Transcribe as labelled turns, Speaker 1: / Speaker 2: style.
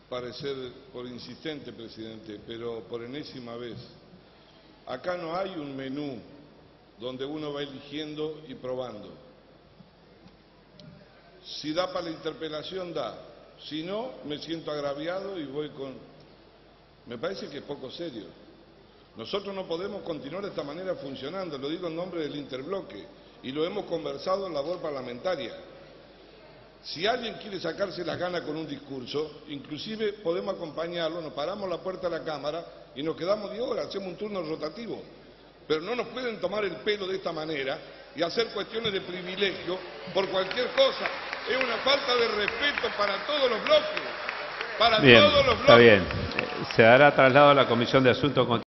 Speaker 1: parecer por insistente, presidente, pero por enésima vez. Acá no hay un menú donde uno va eligiendo y probando. Si da para la interpelación, da. Si no, me siento agraviado y voy con... Me parece que es poco serio. Nosotros no podemos continuar de esta manera funcionando, lo digo en nombre del interbloque, y lo hemos conversado en labor parlamentaria. Si alguien quiere sacarse las ganas con un discurso, inclusive podemos acompañarlo, nos paramos a la puerta de la Cámara y nos quedamos 10 horas, hacemos un turno rotativo. Pero no nos pueden tomar el pelo de esta manera y hacer cuestiones de privilegio por cualquier cosa. Es una falta de respeto para todos los bloques. Para
Speaker 2: Bien,
Speaker 1: todos los bloques.
Speaker 2: está bien. Se dará traslado a la Comisión de Asuntos